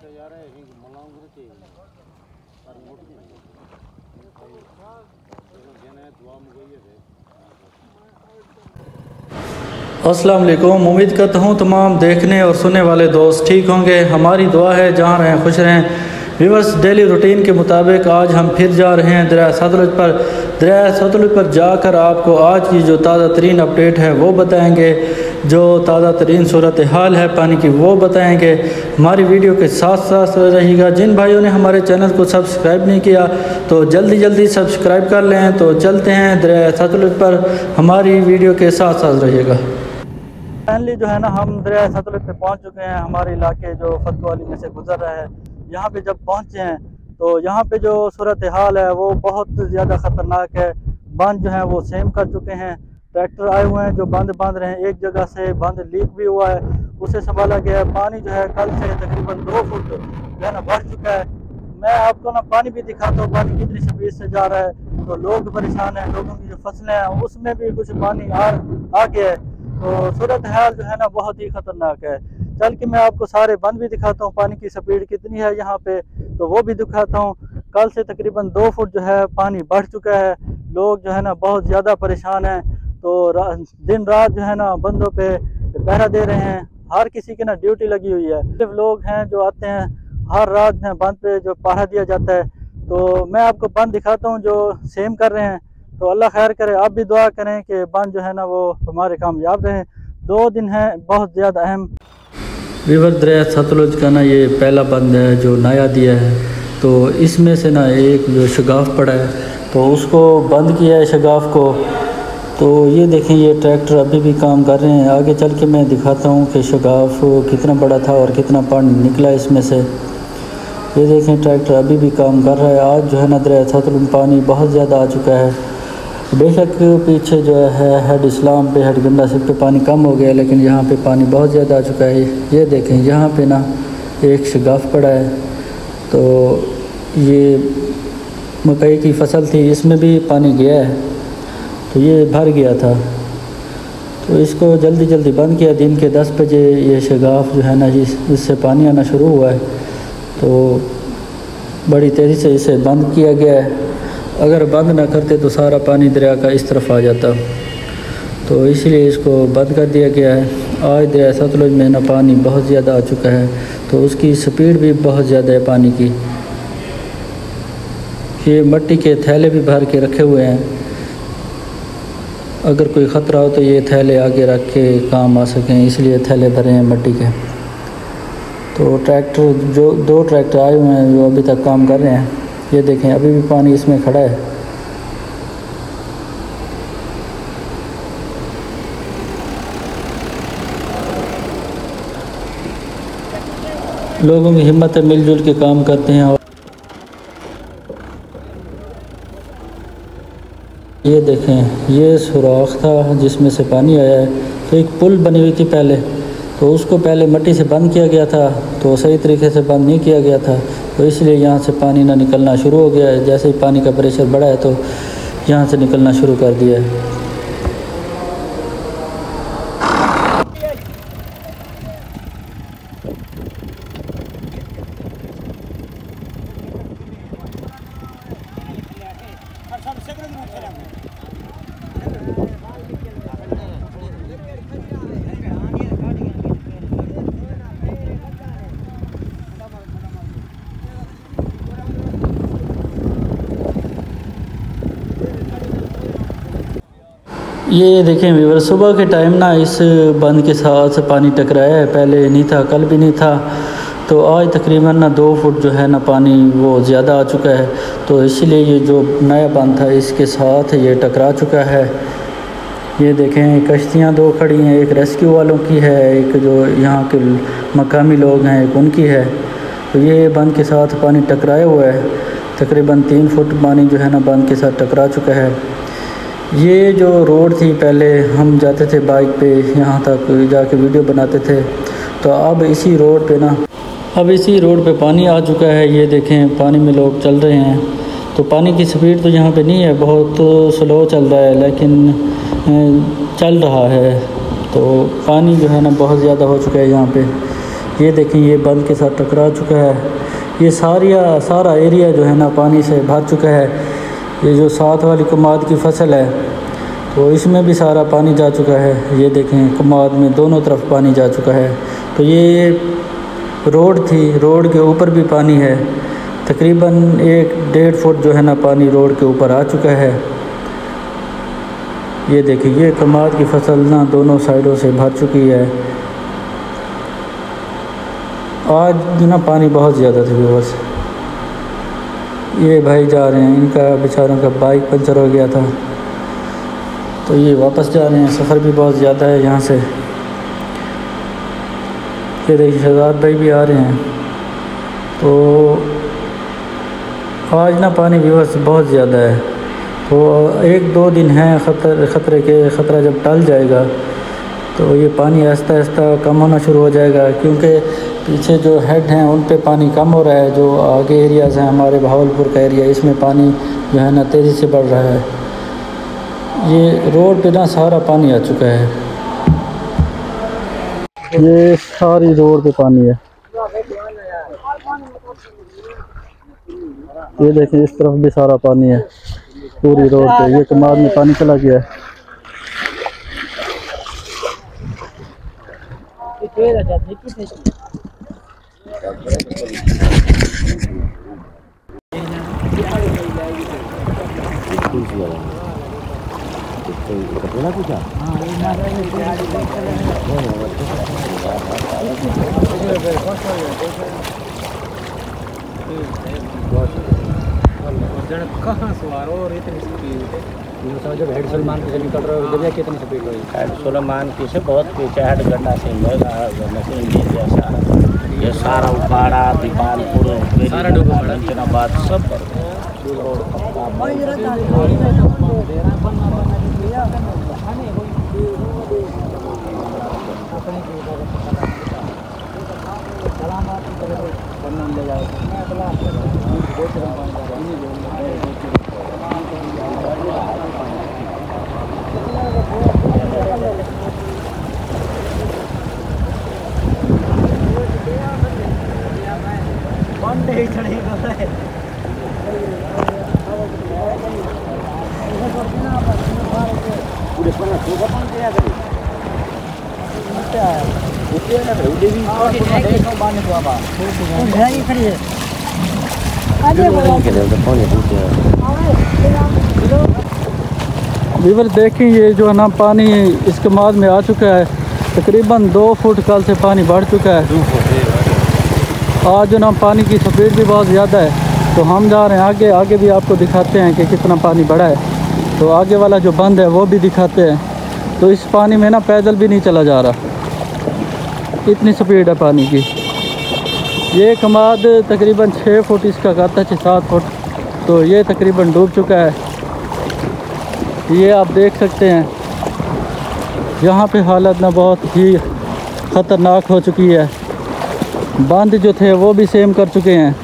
अस्सलाम वालेकुम। उम्मीद करता हूँ तमाम देखने और सुनने वाले दोस्त ठीक होंगे। हमारी दुआ है जहाँ रहें खुश रहें। व्यूअर्स, डेली रूटीन के मुताबिक आज हम फिर जा रहे हैं दरिया सतलुज पर। दरिया सतलुज पर जाकर आपको आज की जो ताज़ा तरीन अपडेट है वो बताएंगे, जो ताज़ा तरीन सूरत हाल है पानी की वो बताएंगे। हमारी वीडियो के साथ साथ रहिएगा। जिन भाइयों ने हमारे चैनल को सब्सक्राइब नहीं किया तो जल्दी सब्सक्राइब कर लें। तो चलते हैं दरिया सतलुज पर, हमारी वीडियो के साथ साथ रहिएगा। फाइनली जो है ना, हम दरिया सतलुज पे पहुंच चुके हैं। हमारे इलाके जो फतवाली में से गुजर रहा है, यहाँ पे जब पहुंचे हैं तो यहाँ पे जो सूरत हाल है वो बहुत ज़्यादा ख़तरनाक है। बांध जो है वो सेम कर चुके हैं। ट्रैक्टर आए हुए हैं जो बांध बांध रहे हैं। एक जगह से बांध लीक भी हुआ है, उसे संभाला गया है। पानी जो है कल से तकरीबन 2 फुट जो है ना बढ़ चुका है। मैं आपको ना पानी भी दिखाता हूँ, पानी कितनी स्पीड से जा रहा है। तो लोग परेशान हैं, लोगों की जो फसलें हैं उसमें भी कुछ पानी आ गया है। तो सूरत हाल जो है ना बहुत ही ख़तरनाक है। चल के मैं आपको सारे बंद भी दिखाता हूँ, पानी की स्पीड कितनी है यहाँ पे तो वो भी दिखाता हूँ। कल से तकरीबन 2 फुट जो है पानी बढ़ चुका है। लोग जो है ना बहुत ज़्यादा परेशान हैं। तो दिन रात जो है ना बंदों पे पहरा दे रहे हैं। हर किसी की ना ड्यूटी लगी हुई है। सिर्फ लोग हैं जो आते हैं हर रात में बंद पे जो पहरा दिया जाता है। तो मैं आपको बंद दिखाता हूँ जो सेम कर रहे हैं। तो अल्लाह खैर करे, आप भी दुआ करें कि बंद जो है ना वो हमारे कामयाब रहे। 2 दिन है बहुत ज़्यादा अहम। रिवर दरिया सतलुज का ना ये पहला बंद है जो नया दिया है। तो इसमें से ना एक जो शगाफ पड़ा है तो उसको बंद किया है शगाफ को। तो ये देखें, ये ट्रैक्टर अभी भी काम कर रहे हैं। आगे चल के मैं दिखाता हूँ कि शगाफ कितना बड़ा था और कितना पानी निकला इसमें से। ये देखें, ट्रैक्टर अभी भी काम कर रहा है। आज जो है ना दरिया सतलुज पानी बहुत ज़्यादा आ चुका है। बेशक पीछे जो है हेड इस्लाम पे, हेड गंडा सिप पे पानी कम हो गया, लेकिन यहाँ पे पानी बहुत ज़्यादा आ चुका है। ये देखें, यहाँ पे ना एक शगाफ पड़ा है। तो ये मकई की फसल थी, इसमें भी पानी गया है। तो ये भर गया था, तो इसको जल्दी बंद किया। दिन के 10 बजे ये शगाफ जो है ना इससे पानी आना शुरू हुआ है। तो बड़ी तेज़ी से इसे बंद किया गया है। अगर बंद ना करते तो सारा पानी दरिया का इस तरफ आ जाता, तो इसलिए इसको बंद कर दिया गया है। आज दरिया सतलुज में ना पानी बहुत ज़्यादा आ चुका है, तो उसकी स्पीड भी बहुत ज़्यादा है पानी की। ये मिट्टी के थैले भी भर के रखे हुए हैं, अगर कोई ख़तरा हो तो ये थैले आगे रख के काम आ सकें, इसलिए थैले भरे हैं मिट्टी के। तो ट्रैक्टर जो 2 ट्रैक्टर आए हुए हैं जो अभी तक काम कर रहे हैं। ये देखें, अभी भी पानी इसमें खड़ा है। लोगों की हिम्मत है, मिलजुल के काम करते हैं। और ये देखें, ये सुराख था जिसमें से पानी आया है। तो एक पुल बनी हुई थी पहले, तो उसको पहले मिट्टी से बंद किया गया था, तो सही तरीके से बंद नहीं किया गया था, तो इसलिए यहाँ से पानी ना निकलना शुरू हो गया है। जैसे ही पानी का प्रेशर बढ़ा है तो यहाँ से निकलना शुरू कर दिया है। ये देखें व्यूअर, सुबह के टाइम ना इस बंद के साथ पानी टकराया है। पहले नहीं था, कल भी नहीं था। तो आज तकरीबन ना 2 फुट जो है ना पानी वो ज़्यादा आ चुका है। तो इसलिए ये जो नया बंद था इसके साथ ये टकरा चुका है। ये देखें, कश्तियाँ 2 खड़ी हैं, एक रेस्क्यू वालों की है, एक जो यहाँ के मकामी लोग हैं एक उनकी है। तो ये बंद के साथ पानी टकराया हुआ है। तकरीबन 3 फुट पानी जो है ना बंद के साथ टकरा चुका है। ये जो रोड थी, पहले हम जाते थे बाइक पे, यहाँ तक जाके वीडियो बनाते थे। तो अब इसी रोड पे पानी आ चुका है। ये देखें, पानी में लोग चल रहे हैं। तो पानी की स्पीड तो यहाँ पे नहीं है, बहुत स्लो चल रहा है, लेकिन चल रहा है। तो पानी जो है ना बहुत ज़्यादा हो चुका है यहाँ पे। ये देखें ये बंद के साथ टकरा चुका है। ये सारा एरिया जो है ना पानी से भर चुका है। ये जो साथ वाली कमाद की फसल है तो इसमें भी सारा पानी जा चुका है। ये देखें कमाद में दोनों तरफ पानी जा चुका है। तो ये रोड थी, रोड के ऊपर भी पानी है। तकरीबन 1-1.5 फुट जो है ना पानी रोड के ऊपर आ चुका है। ये देखिए ये कमाद की फसल ना दोनों साइडों से भर चुकी है। आज ना पानी बहुत ज़्यादा था बस। ये भाई जा रहे हैं, इनका बेचारों का बाइक पंचर हो गया था तो ये वापस जा रहे हैं। सफ़र भी बहुत ज़्यादा है यहाँ से। ये देखिए शहजाद भाई भी आ रहे हैं। तो आज ना पानी व्यवस्था बहुत ज़्यादा है। तो 1-2 दिन हैं ख़तरा जब टल जाएगा तो ये पानी आहिस्ता आहिस्ता कम होना शुरू हो जाएगा, क्योंकि पीछे जो हेड हैं उन पे पानी कम हो रहा है। जो आगे एरियाज़ हैं हमारे भावलपुर का एरिया, इसमें पानी जो है ना तेज़ी से बढ़ रहा है। ये रोड पे ना सारा पानी आ चुका है। ये सारी रोड पे पानी है। ये देखें इस तरफ भी सारा पानी है पूरी रोड पे। ये कमाद में पानी चला गया है। कहाँ सवार हो और इतनी स्पीड जब हेड सलमान के निकल रहे हो जब कितनी स्पीड हुई? हेड सलमान की से बहुत पीछे हेड गड्ढा से मशीन जैसा ये सारा उपाड़ा दीपालपुर सारा डूबा जनाबाद सब वीवर देखें ये जो है ना पानी इस कमाद में आ चुका है। तकरीबन 2 फुट कल से पानी बढ़ चुका है। आज जो ना पानी की स्पीड भी बहुत ज़्यादा है। तो हम जा रहे हैं आगे भी आपको दिखाते हैं कि कितना पानी बढ़ा है। तो आगे वाला जो बंद है वो भी दिखाते हैं। तो इस पानी में ना पैदल भी नहीं चला जा रहा, इतनी स्पीड है पानी की। ये कमाद तकरीबन 6 फुट इसका करता है, 6-7 फुट। तो ये तकरीबन डूब चुका है। ये आप देख सकते हैं यहाँ पे हालत ना बहुत ही ख़तरनाक हो चुकी है। बांध जो थे वो भी सेम कर चुके हैं।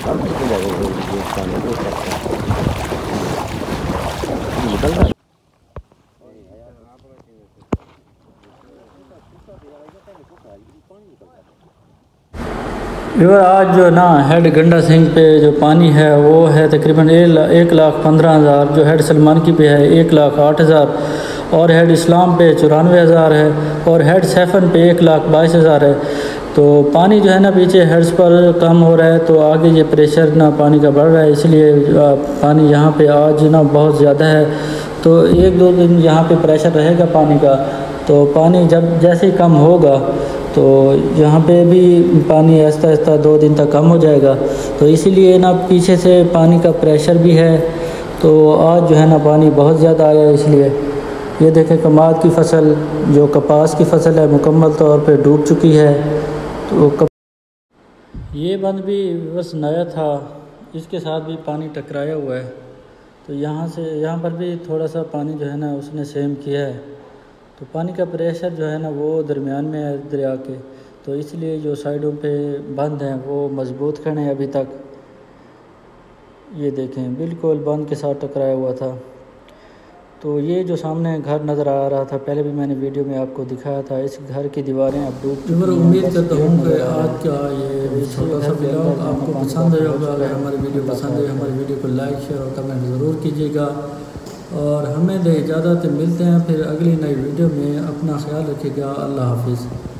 व्यूअर आज जो ना हेड गंडा सिंह पे जो पानी है वो है तकरीबन 1,15,000। जो हेड सलमान की पे है 1,08,000 और हेड इस्लाम पे 94,000 है और हेड सैफन पे 1,22,000 है। तो पानी जो है ना पीछे हेड्स पर कम हो रहा है तो आगे ये प्रेशर ना पानी का बढ़ रहा है, इसलिए पानी यहाँ पे आज ना बहुत ज़्यादा है। तो 1-2 दिन यहाँ पे प्रेशर रहेगा पानी का। तो पानी जब जैसे ही कम होगा तो यहाँ पे भी पानी आहिस्ता आहिस्ता 2 दिन तक कम हो जाएगा। तो इसीलिए ना पीछे से पानी का प्रेशर भी है। तो आज जो है ना पानी बहुत ज़्यादा आया है, इसलिए ये देखें कमाद की फसल जो कपास की फसल है मुकम्मल तौर पे डूब चुकी है। तो ये बंद भी बस नया था, इसके साथ भी पानी टकराया हुआ है। तो यहाँ पर भी थोड़ा सा पानी जो है ना उसने सेम किया है। तो पानी का प्रेशर जो है ना वो दरमियान में है दरिया के, तो इसलिए जो साइडों पे बंद हैं वो मज़बूत खड़े हैं अभी तक। ये देखें बिल्कुल बंद के साथ टकराया हुआ था। तो ये जो सामने घर नज़र आ रहा था, पहले भी मैंने वीडियो में आपको दिखाया था, इस घर की दीवारें अब डूब चुकी हैं। उम्मीद करता हूँ कि आज का ये छोटा सा व्लॉग आपको पसंद आया होगा। अगर हमारी वीडियो पसंद है, हमारी वीडियो को लाइक शेयर और कमेंट ज़रूर कीजिएगा और हमें दे इजाज़त। मिलते हैं फिर अगली नई वीडियो में। अपना ख्याल रखिएगा। अल्लाह हाफिज़।